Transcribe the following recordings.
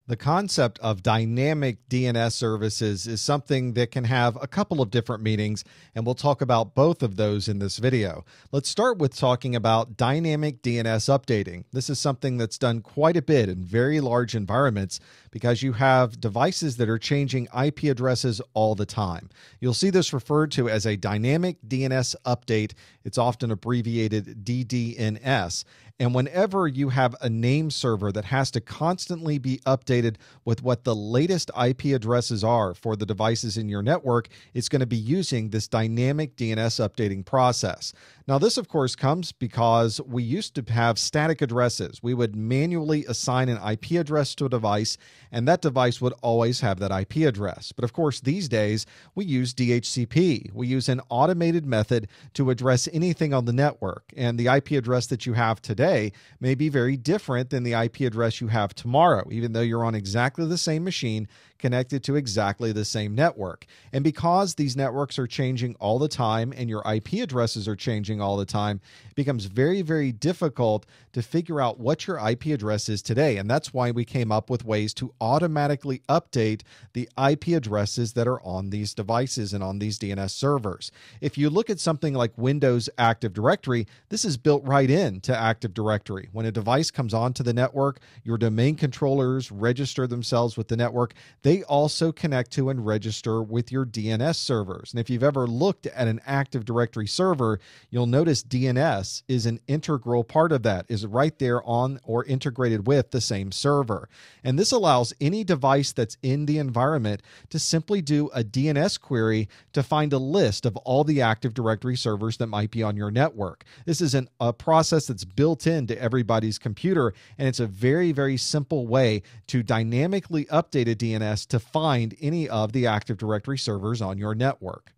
The concept of dynamic DNS services is something that can have a couple of different meanings, and we'll talk about both of those in this video. Let's start with talking about dynamic DNS updating. This is something that's done quite a bit in very large environments because you have devices that are changing IP addresses all the time. You'll see this referred to as a dynamic DNS update. It's often abbreviated DDNS. And whenever you have a name server that has to constantly be updated with what the latest IP addresses are for the devices in your network, it's going to be using this dynamic DNS updating process. Now, this, of course, comes because we used to have static addresses. We would manually assign an IP address to a device, and that device would always have that IP address. But of course, these days, we use DHCP. We use an automated method to address anything on the network, and the IP address that you have today may be very different than the IP address you have tomorrow, even though you're on exactly the same machine connected to exactly the same network. And because these networks are changing all the time and your IP addresses are changing all the time, it becomes very, very difficult to figure out what your IP address is today. And that's why we came up with ways to automatically update the IP addresses that are on these devices and on these DNS servers. If you look at something like Windows Active Directory, this is built right into Active Directory. When a device comes onto the network, your domain controllers register themselves with the network. They also connect to and register with your DNS servers. And if you've ever looked at an Active Directory server, you'll notice DNS is an integral part of that, is right there on or integrated with the same server. And this allows any device that's in the environment to simply do a DNS query to find a list of all the Active Directory servers that might be on your network. This is a process that's built into everybody's computer, and it's a very, very simple way to dynamically update a DNS to find any of the Active Directory servers on your network.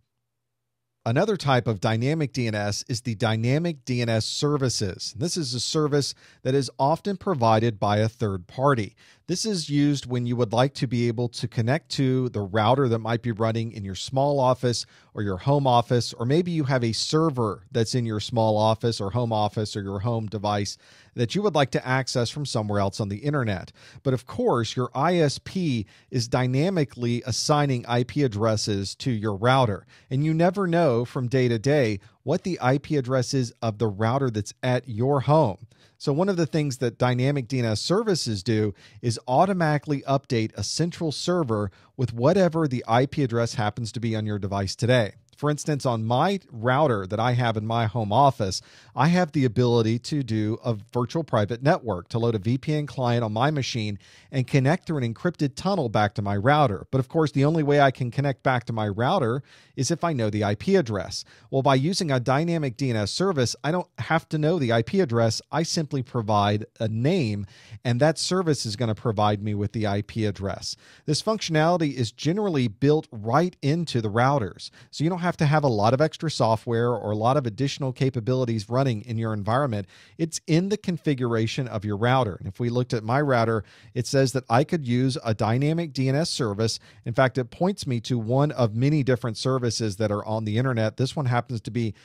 Another type of dynamic DNS is the dynamic DNS services. This is a service that is often provided by a third party. This is used when you would like to be able to connect to the router that might be running in your small office or your home office, or maybe you have a server that's in your small office or your home device that you would like to access from somewhere else on the internet. But of course, your ISP is dynamically assigning IP addresses to your router, and you never know from day to day what the IP address is of the router that's at your home. So one of the things that dynamic DNS services do is automatically update a central server with whatever the IP address happens to be on your device today. For instance, on my router that I have in my home office, I have the ability to do a virtual private network, to load a VPN client on my machine and connect through an encrypted tunnel back to my router. But of course, the only way I can connect back to my router is if I know the IP address. Well, by using a dynamic DNS service, I don't have to know the IP address. I simply provide a name, and that service is going to provide me with the IP address. This functionality is generally built right into the routers, so you don't have to have a lot of extra software or a lot of additional capabilities running in your environment. It's in the configuration of your router. And if we looked at my router, it says that I could use a dynamic DNS service. In fact, it points me to one of many different services that are on the internet. This one happens to be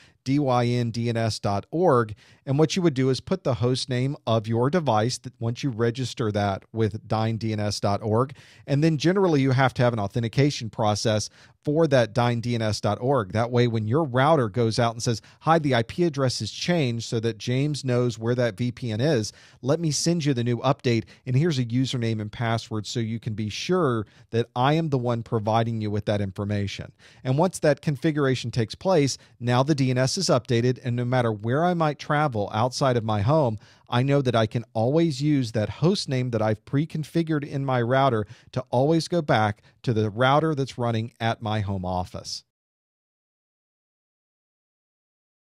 dyndns.org. And what you would do is put the host name of your device once you register that with dyndns.org. And then generally you have to have an authentication process for that dyndns.org. That way, when your router goes out and says, hi, the IP address has changed so that James knows where that VPN is, let me send you the new update, and here's a username and password so you can be sure that I am the one providing you with that information. And once that configuration takes place, now the DNS is updated, and no matter where I might travel outside of my home, I know that I can always use that host name that I've pre-configured in my router to always go back to the router that's running at my home office.